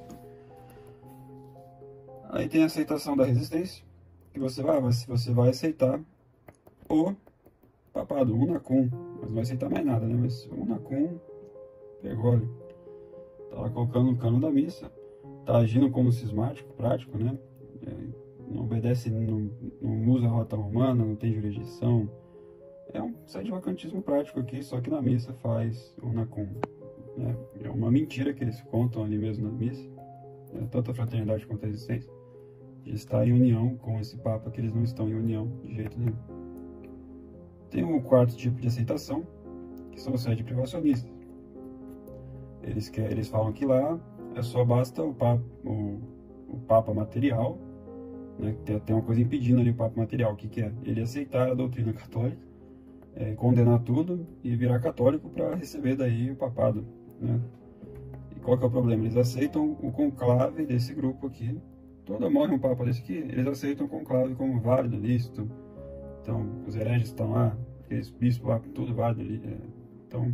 Aí tem a aceitação da resistência, que você vai, você vai aceitar o papado, o Unacum, mas não vai aceitar mais nada, né? Mas o Unacum, Bergoglio, tá lá colocando o cano da missa, tá agindo como cismático, prático, né? Não obedece, não, não usa a rota romana, não tem jurisdição. É um sede vacantismo prático aqui, só que na missa faz o Unacum. Né? É uma mentira que eles contam ali mesmo na missa, né? Tanto a fraternidade quanto a resistência, de estar em união com esse Papa, que eles não estão em união de jeito nenhum. Tem o quarto tipo de aceitação, que são os sede privacionistas. Eles, querem, eles falam que lá é só basta o Papa, o, o Papa material, né? Tem, tem uma coisa impedindo ali o Papa material. O que, que é? Ele aceitar a doutrina católica, é, condenar tudo e virar católico para receber daí o papado, né? E qual que é o problema? Eles aceitam o conclave desse grupo aqui. Toda morre um Papa desse aqui, eles aceitam o conclave como válido, lícito. Então, os hereges estão lá, aqueles bispos lá, tudo válido ali. É, então,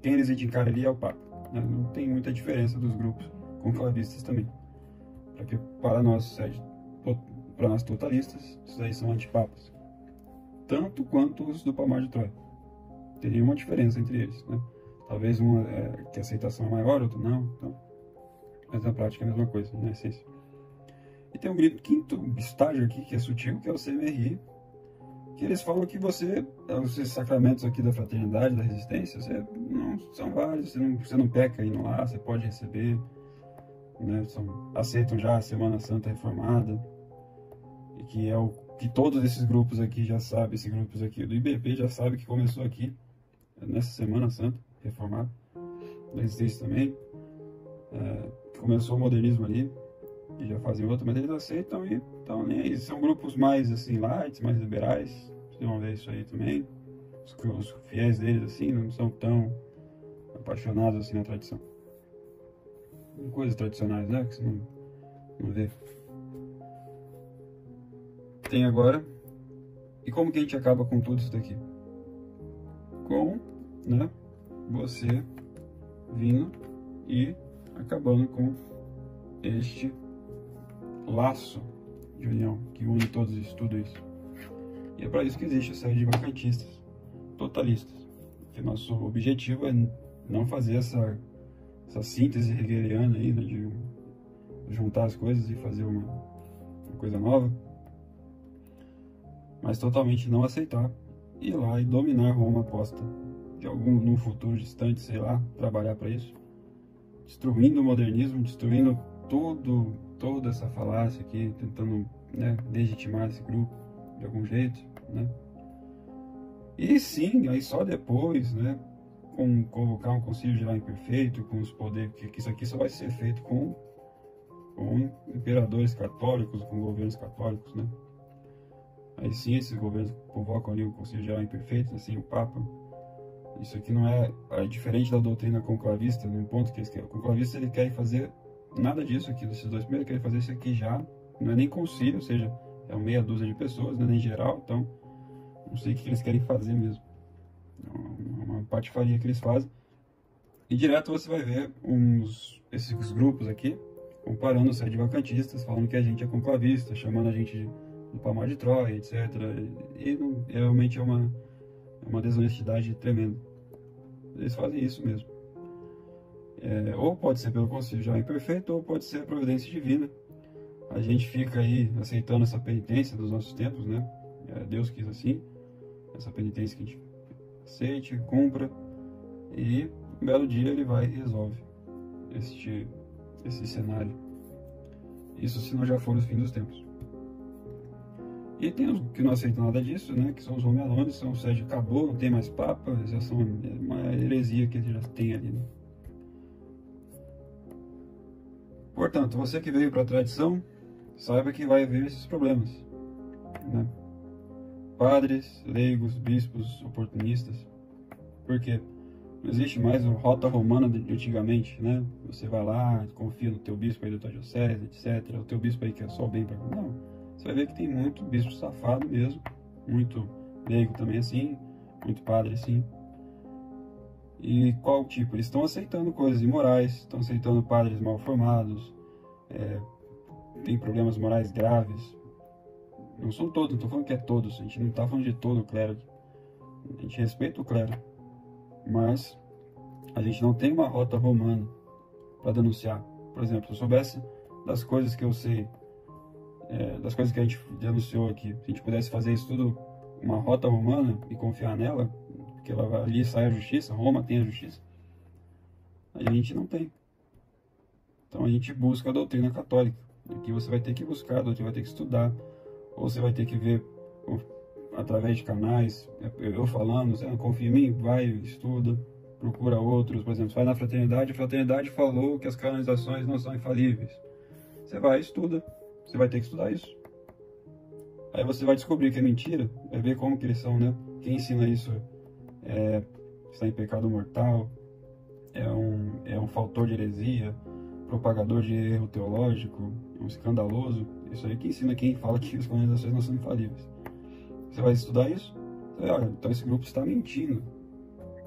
quem eles encaram ali é o Papa, né? Não tem muita diferença dos grupos conclavistas também. Porque para nós, para nós totalistas, esses aí são antipapas, tanto quanto os do Palmar de Troia. Teria uma diferença entre eles, né? Talvez uma é, que a aceitação é maior, outro não, então, mas na prática é a mesma coisa, na essência. E tem um quinto estágio aqui, que é sutil, que é o C M R I, que eles falam que você, os sacramentos aqui da fraternidade, da resistência, você não, são vários, você não, você não peca indo lá, você pode receber, né, são, aceitam já a Semana Santa Reformada, e que é o que todos esses grupos aqui já sabem, esses grupos aqui do I B P já sabem que começou aqui, nessa Semana Santa Reformada, da resistência também, é, começou o modernismo ali, que já fazem outro, mas eles aceitam e estão nem aí. São grupos mais assim, light, mais liberais, vocês vão ver isso aí também. Os, os fiéis deles assim não são tão apaixonados assim na tradição. Coisas tradicionais, né, que você não, não vê. Tem agora, e como que a gente acaba com tudo isso daqui? Com, né, você vindo e acabando com este laço de união que une todos isso, tudo isso. E é para isso que existe a série de vacantistas totalistas, que nosso objetivo é não fazer essa, essa síntese hegeliana aí, né, de juntar as coisas e fazer uma, uma coisa nova, mas totalmente não aceitar, ir lá e dominar Roma aposta de algum num futuro distante, sei lá, trabalhar para isso, destruindo o modernismo, destruindo tudo, toda essa falácia aqui, tentando, né, legitimar esse grupo de algum jeito, né? E sim, aí só depois, né, com convocar um concílio geral imperfeito, com os poderes, que, que isso aqui só vai ser feito com, com imperadores católicos, com governos católicos, né? Aí sim, esses governos convocam ali o concílio geral imperfeito, assim, o Papa. Isso aqui não é, é diferente da doutrina conclavista, num ponto que eles querem. O conclavista, ele quer fazer nada disso aqui, desses dois primeiros, querem fazer isso aqui já, não é nem concílio, ou seja, é uma meia dúzia de pessoas, não é nem geral, então não sei o que eles querem fazer mesmo. É uma patifaria que eles fazem. E direto você vai ver uns, esses grupos aqui, comparando o sede vacantistas, falando que a gente é conclavista, chamando a gente de, de Palmar de Troia, etcétera. E não, realmente é uma, é uma desonestidade tremenda. Eles fazem isso mesmo. É, ou pode ser pelo concílio já imperfeito, ou pode ser a providência divina. A gente fica aí aceitando essa penitência dos nossos tempos, né? É, Deus quis assim, essa penitência que a gente aceite, cumpra, e um belo dia ele vai e resolve este, esse cenário. Isso se não já for os fins dos tempos. E tem os que não aceitam nada disso, né? Que são os romelones, são o sede acabou, não tem mais papa, já são uma heresia que ele já tem ali, né? Portanto, você que veio para a tradição, saiba que vai haver esses problemas, né? Padres, leigos, bispos, oportunistas. Por quê? Não existe mais a rota romana de antigamente, né? Você vai lá, confia no teu bispo aí da tua diocese, etcétera. O teu bispo aí que é só o bem para... Não, você vai ver que tem muito bispo safado mesmo, muito leigo também assim, muito padre assim. E qual tipo? Eles estão aceitando coisas imorais, estão aceitando padres mal formados, é, tem problemas morais graves. Não são todos, não estou falando que é todos, a gente não está falando de todo o clero. A gente respeita o clero, mas a gente não tem uma rota romana para denunciar. Por exemplo, se eu soubesse das coisas que eu sei, é, das coisas que a gente denunciou aqui, se a gente pudesse fazer isso tudo, uma rota romana e confiar nela, porque ela, ali sai a justiça, Roma tem a justiça, a gente não tem. Então a gente busca a doutrina católica. Aqui você vai ter que buscar, a doutrina vai ter que estudar, ou você vai ter que ver através de canais, eu falando, você não confia em mim, vai, estuda, procura outros, por exemplo, você vai na fraternidade, a fraternidade falou que as canonizações não são infalíveis. Você vai, estuda, você vai ter que estudar isso. Aí você vai descobrir que é mentira, vai ver como que eles são, né? Quem ensina isso é, está em pecado mortal, é um, é um faltor de heresia, propagador de erro teológico, é um escandaloso. Isso aí que ensina quem fala que as canonizações não são infalíveis. Você vai estudar isso, você vai, olha, então esse grupo está mentindo.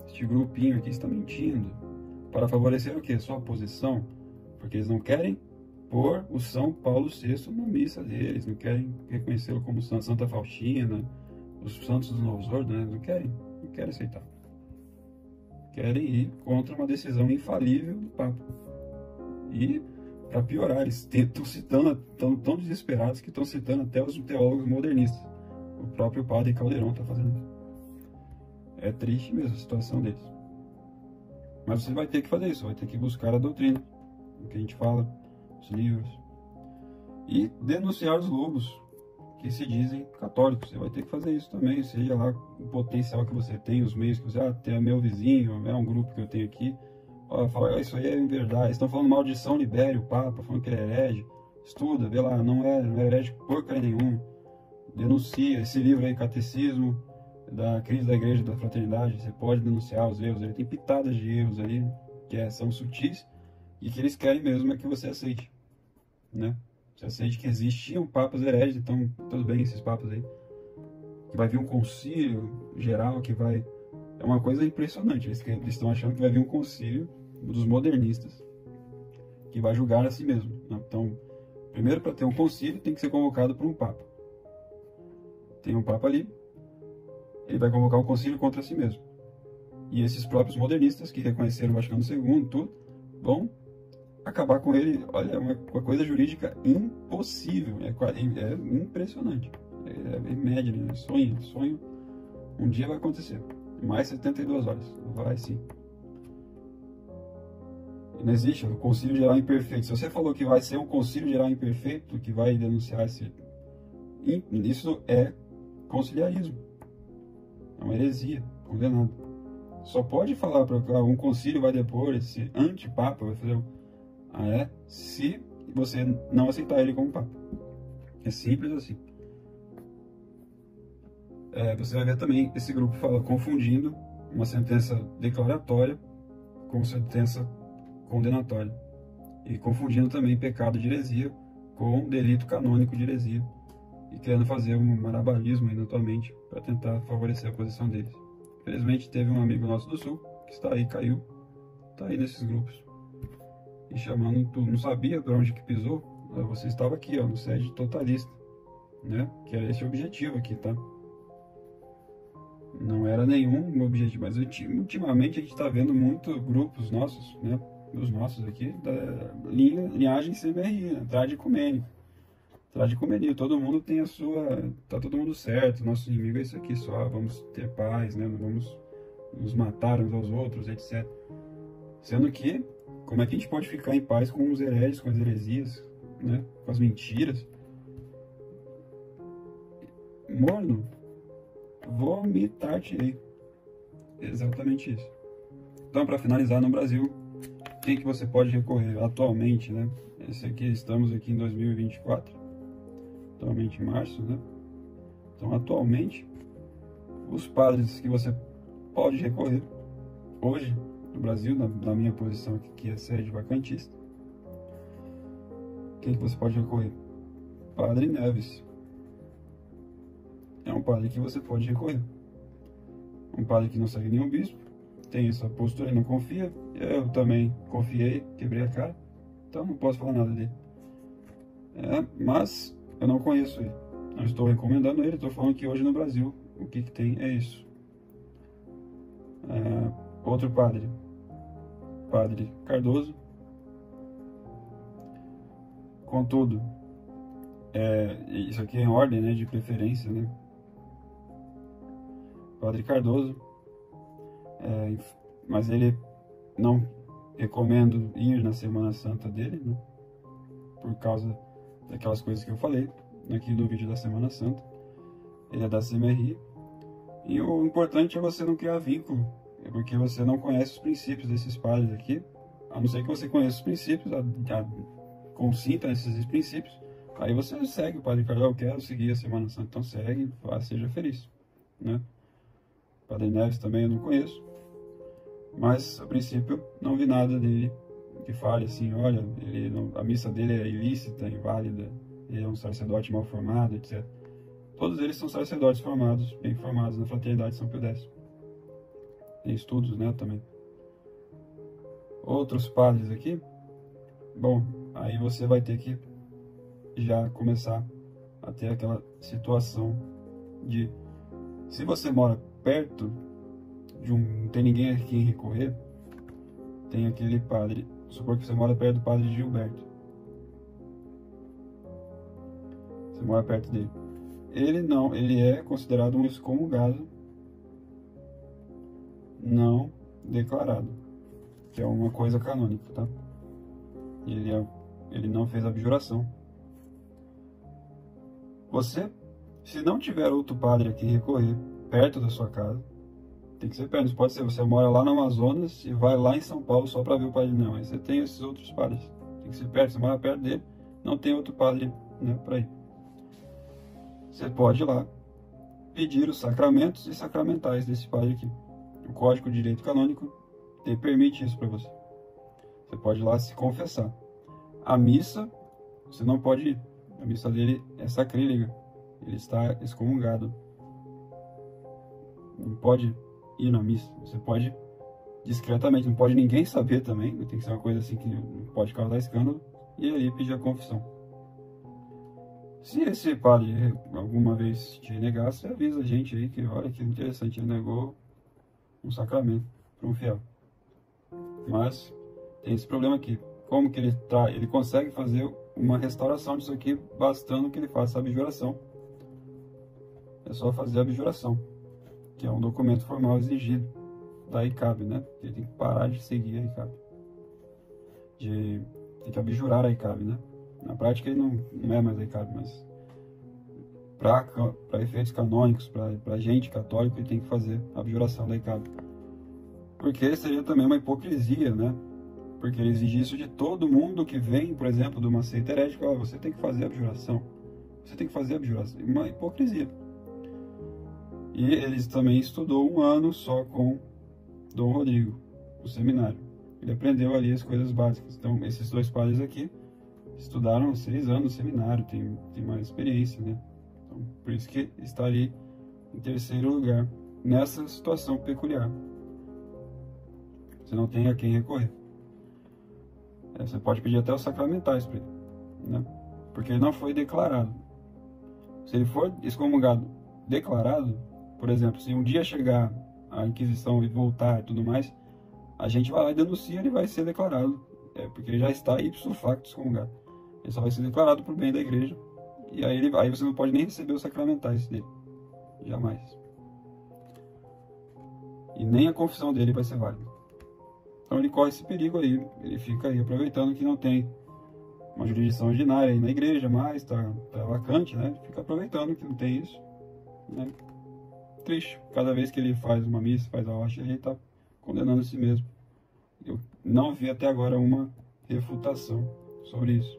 este grupinho aqui está mentindo para favorecer o quê? Sua posição, porque eles não querem pôr o São Paulo sexto na missa deles, não querem reconhecê-lo como Santa Faustina, os santos dos novos ordos, né? não querem, não querem aceitar. Querem ir contra uma decisão infalível do Papa. E, para piorar, eles estão citando, estão tão desesperados que estão citando até os teólogos modernistas. O próprio padre Caldeirão está fazendo isso. É triste mesmo a situação deles. Mas você vai ter que fazer isso, vai ter que buscar a doutrina, o que a gente fala, os livros, e denunciar os lobos que se dizem católicos. Você vai ter que fazer isso também, seja lá o potencial que você tem, os meios que você, ah, tem meu vizinho, é um grupo que eu tenho aqui, ó, fala, ah, isso aí é verdade, estão falando mal de São Libério, o Papa, falando que ele é herege, estuda, vê lá, não é, não é herege porcaria nenhuma, denuncia esse livro aí, Catecismo da Crise da Igreja da Fraternidade, você pode denunciar os erros, ele tem pitadas de erros ali, que é, são sutis, e que eles querem mesmo é que você aceite, né? Você aceite que existiam papas hereges, então tudo bem esses papas aí, que vai vir um concílio geral, que vai... É uma coisa impressionante, eles, eles estão achando que vai vir um concílio dos modernistas, que vai julgar a si mesmo, né? Então, primeiro, para ter um concílio, tem que ser convocado por um papa. Tem um papa ali, ele vai convocar um concílio contra si mesmo. E esses próprios modernistas, que reconheceram o Vaticano segundo, tudo, vão acabar com ele. Olha, é uma, uma coisa jurídica impossível, é, é impressionante. É, é médio, né? Sonho, sonho, um dia vai acontecer. Mais setenta e duas horas, vai sim. Não existe o concílio geral imperfeito. Se você falou que vai ser um concílio geral imperfeito, que vai denunciar esse... Isso é conciliarismo. É uma heresia, condenado. Só pode falar para um concílio vai depor esse antipapa, vai fazer... Ah, é? Se você não aceitar ele como papa. É simples assim. É, você vai ver também esse grupo fala, confundindo uma sentença declaratória com sentença condenatória. E confundindo também pecado de heresia com delito canônico de heresia. E querendo fazer um malabarismo aí na tua mente para tentar favorecer a posição deles. Infelizmente teve um amigo nosso do Sul que está aí, caiu, está aí nesses grupos. E chamando, tu não sabia para onde que pisou, você estava aqui, ó, no sede totalista, né? Que era esse o objetivo aqui, tá? Não era nenhum objetivo, mas ultimamente a gente está vendo muito grupos nossos, né? Os nossos aqui, da linha, linhagem C M R I, né? Tradicomênico. Tradicomenia, todo mundo tem a sua, tá todo mundo certo, nosso inimigo é isso aqui só, vamos ter paz, né? Não vamos nos matar uns aos outros, etcétera. Sendo que, como é que a gente pode ficar em paz com os hereges, com as heresias, né? Com as mentiras? Morno, vomitar-te-ei. Exatamente isso. Então, para finalizar, no Brasil, o que, que você pode recorrer atualmente, né? Esse aqui, estamos aqui em dois mil e vinte e quatro. Atualmente em março, né? Então, atualmente, os padres que você pode recorrer hoje no Brasil, na, na minha posição aqui, que é sede vacantista, quem que você pode recorrer? Padre Neves. É um padre que você pode recorrer. Um padre que não segue nenhum bispo, tem essa postura e não confia. Eu também confiei, quebrei a cara, então não posso falar nada dele. É, mas eu não conheço ele. Não estou recomendando ele, estou falando que hoje no Brasil o que, que tem é isso. É, outro padre, Padre Cardoso. Contudo, é, isso aqui é em ordem, né, de preferência, né? Padre Cardoso, é, mas ele não recomendo ir na Semana Santa dele, né? Por causa daquelas coisas que eu falei aqui no vídeo da Semana Santa. Ele é da C M R I. E o importante é você não criar vínculo, é porque você não conhece os princípios desses padres aqui. A não ser que você conheça os princípios, a, a, consinta nesses princípios, aí você segue o Padre Cardoso. Eu quero seguir a Semana Santa, então segue, seja feliz, né? Padre Neves também eu não conheço, mas a princípio não vi nada dele que fale assim, olha, ele não, a missa dele é ilícita, inválida, ele é um sacerdote mal formado, etcétera. Todos eles são sacerdotes formados, bem formados na Fraternidade São Pio X. tem estudos, né, também. Outros padres aqui, bom, aí você vai ter que já começar a ter aquela situação de, se você mora perto de um, não tem ninguém a quem recorrer, tem aquele padre, supor que você mora perto do padre Gilberto, você mora perto dele, ele não, ele é considerado um excomungado não declarado, que é uma coisa canônica, tá? Ele, é, ele não fez abjuração. Você, se não tiver outro padre aqui recorrer perto da sua casa, tem que ser perto. Pode ser, você mora lá no Amazonas e vai lá em São Paulo só para ver o padre. Não, aí você tem esses outros padres. Tem que ser perto, você mora perto dele, não tem outro padre, né, para ir. Você pode ir lá pedir os sacramentos e sacramentais desse padre aqui. O Código de Direito Canônico ele permite isso para você. Você pode ir lá se confessar. A missa, você não pode ir. A missa dele é sacrílega. Ele está excomungado. Não pode ir na missa. Você pode discretamente. Não pode ninguém saber também. Tem que ser uma coisa assim que não pode causar escândalo. E aí pedir a confissão. Se esse padre alguma vez te negar, você avisa a gente aí que, olha que interessante, ele negou um sacramento para um fiel. Mas tem esse problema aqui. Como que ele tá, ele consegue fazer uma restauração disso aqui, bastando que ele faça a abjuração. É só fazer a abjuração, que é um documento formal exigido da I C A B, né? Ele tem que parar de seguir a I C A B. De, tem que abjurar a I C A B, né? Na prática ele não, não é mais a I C A B, mas para efeitos canônicos, para gente católico, ele tem que fazer a abjuração da I C A B. Porque seria também uma hipocrisia, né? Porque ele exige isso de todo mundo que vem, por exemplo, de uma seita herética. Oh, você tem que fazer a abjuração. Você tem que fazer a abjuração. Uma hipocrisia. E ele também estudou um ano só com Dom Rodrigo, no seminário. Ele aprendeu ali as coisas básicas. Então, esses dois padres aqui estudaram seis anos no seminário, tem, tem mais experiência, né? Então, por isso que está ali em terceiro lugar, nessa situação peculiar. Você não tem a quem recorrer. É, você pode pedir até os sacramentais para ele, né? Porque ele não foi declarado. Se ele for excomungado declarado, por exemplo, se um dia chegar a Inquisição e voltar e tudo mais, a gente vai lá e denuncia, ele vai ser declarado, é, porque ele já está ipso facto excomungado. Ele só vai ser declarado por bem da igreja, e aí, ele, aí você não pode nem receber os sacramentais dele, jamais. E nem a confissão dele vai ser válida. Então ele corre esse perigo aí, ele fica aí aproveitando que não tem uma jurisdição ordinária aí na igreja, mas está tá vacante, né? Fica aproveitando que não tem isso, né? Triste. Cada vez que ele faz uma missa, faz a hóstia, ele está condenando a si mesmo. Eu não vi até agora uma refutação sobre isso.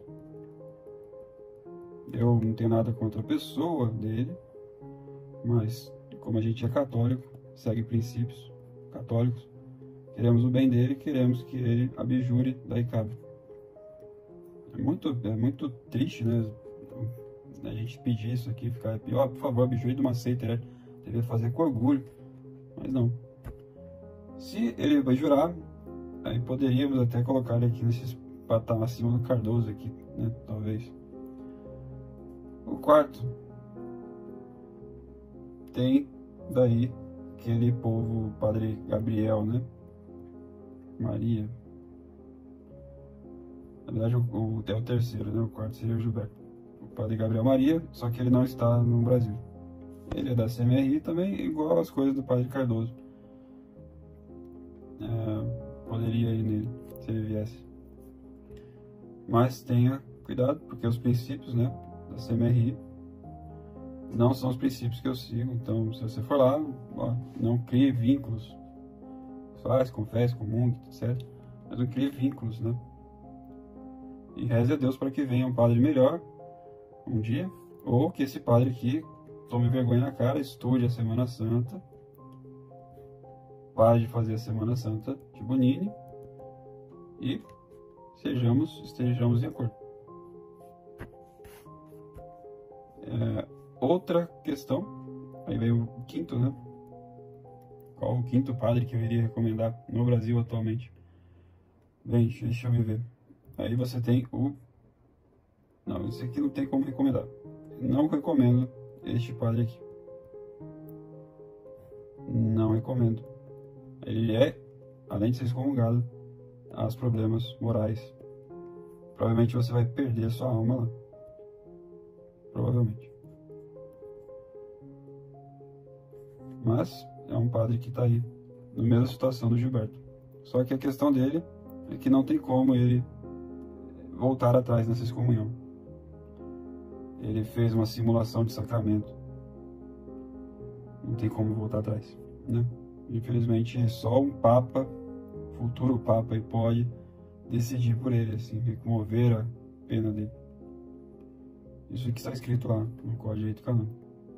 Eu não tenho nada contra a pessoa dele, mas como a gente é católico, segue princípios católicos, queremos o bem dele, queremos que ele abjure da I C A B. É muito, é muito triste, né? A gente pedir isso aqui, ficar pior, por favor, abjure de uma seita, né? Deveria fazer com orgulho, mas não. Se ele abjurar, aí poderíamos até colocar ele aqui nesse patamar acima do Cardoso aqui, né? Talvez. O quarto tem daí aquele povo, Padre Gabriel, né? Maria. Na verdade, o, o, é o terceiro, né? O quarto seria o Gilberto. O Padre Gabriel Maria, só que ele não está no Brasil. Ele é da C M R I também, igual as coisas do Padre Cardoso. É, poderia ir nele, se ele viesse. Mas tenha cuidado, porque os princípios, né, da C M R I não são os princípios que eu sigo. Então, se você for lá, ó, não crie vínculos. Faz, confesse, comungue, etcétera. Mas não crie vínculos, né? E reze a Deus para que venha um padre melhor um dia, ou que esse padre aqui tome vergonha na cara, estude a Semana Santa, pare de fazer a Semana Santa de Bonini e sejamos, estejamos em acordo. É, outra questão, aí veio o quinto, né? qual o quinto padre que eu iria recomendar no Brasil atualmente. Bem, deixa eu ver. Aí você tem o... Não, esse aqui não tem como recomendar. Não recomendo este padre aqui. Não recomendo. Ele é, além de ser excomungado, há problemas morais. Provavelmente você vai perder a sua alma lá. Provavelmente. Mas é um padre que está aí, na mesma situação do Gilberto. Só que a questão dele é que não tem como ele voltar atrás nessa excomunhão. Ele fez uma simulação de sacramento. Não tem como voltar atrás, né? Infelizmente, só um papa, futuro papa, aí pode decidir por ele, assim, remover a pena dele. Isso que está escrito lá no Código de Direito Canônico.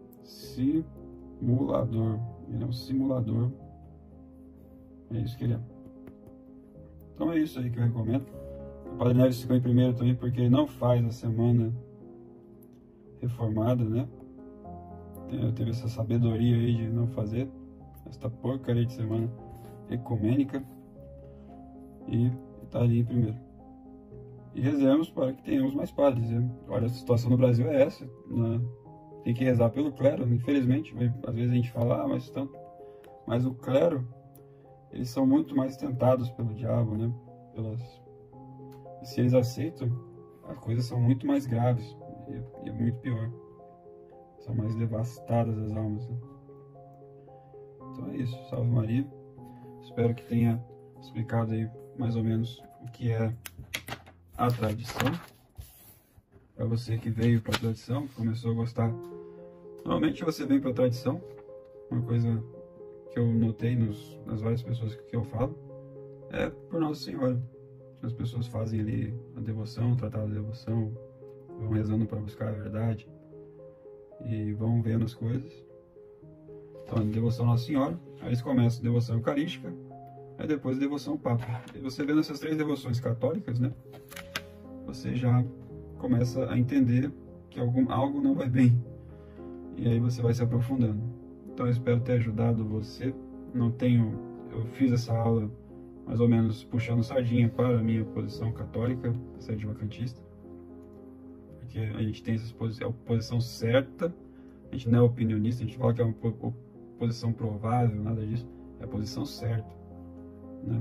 Simulador. Ele é um simulador. É isso que ele é. Então é isso aí que eu recomendo. O Padre Neves ficou em primeiro também porque ele não faz a semana reformada, né? Teve essa sabedoria aí de não fazer esta porcaria de semana ecumênica e está ali em primeiro. E rezemos para que tenhamos mais padres, né? Olha, a situação no Brasil é essa, né? Tem que rezar pelo clero, infelizmente. Às vezes a gente fala, ah, mas, tanto... mas o clero, eles são muito mais tentados pelo diabo, né? Pelas... E se eles aceitam, as coisas são muito mais graves e é muito pior. São mais devastadas as almas, né? Então é isso, salve Maria. Espero que tenha explicado aí mais ou menos o que é a tradição. Para você que veio para a tradição, que começou a gostar. Normalmente você vem para a tradição, uma coisa que eu notei nos, nas várias pessoas que eu falo, é por Nossa Senhora. As pessoas fazem ali a devoção, o tratado de devoção, vão rezando para buscar a verdade e vão vendo as coisas. Então, devoção Nossa Senhora, aí eles começam devoção eucarística, aí depois devoção Papa. E você vendo essas três devoções católicas, né, você já começa a entender que algum, algo não vai bem. E aí você vai se aprofundando. Então eu espero ter ajudado você. Não tenho... Eu fiz essa aula mais ou menos puxando sardinha para a minha posição católica, a sede vacantista. Porque a gente tem essa posição, é a posição certa. A gente não é opinionista, a gente fala que é uma posição provável, nada disso. É a posição certa, né?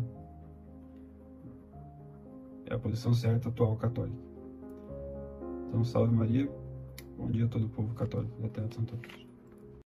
É a posição certa atual católica. Então, salve Maria. Bom dia a todo o povo católico da Terra de Santa Cruz.